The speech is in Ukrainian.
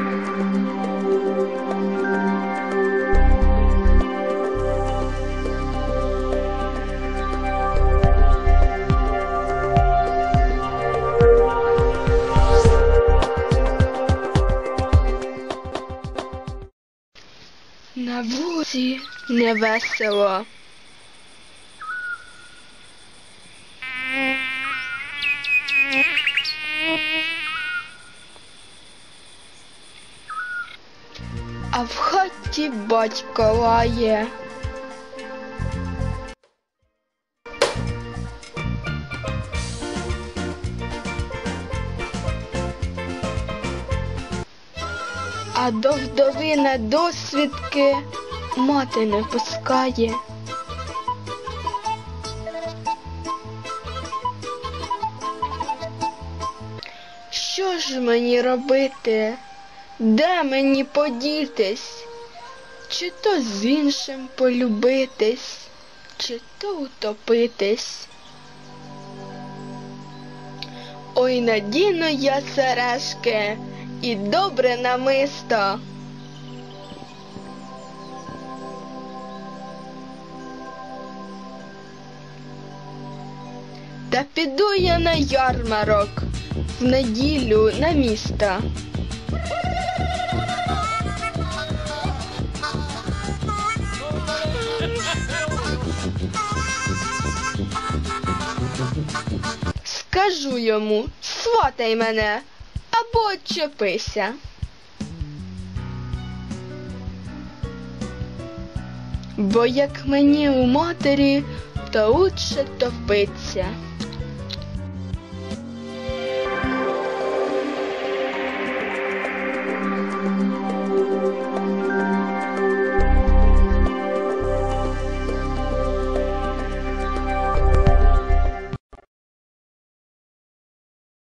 На вулиці невесело. А в хаті батько лає. А до вдови на досвідки мати не пускає. Що ж мені робити? Де мені подітись? Чи то з іншим полюбитись, чи то утопитись? Ой, надіну я сережки і добре намисто. Та піду я на ярмарок в неділю на місто. Скажу йому: сватай мене або отчепися. Бо як мені у матері, то лучше топиться.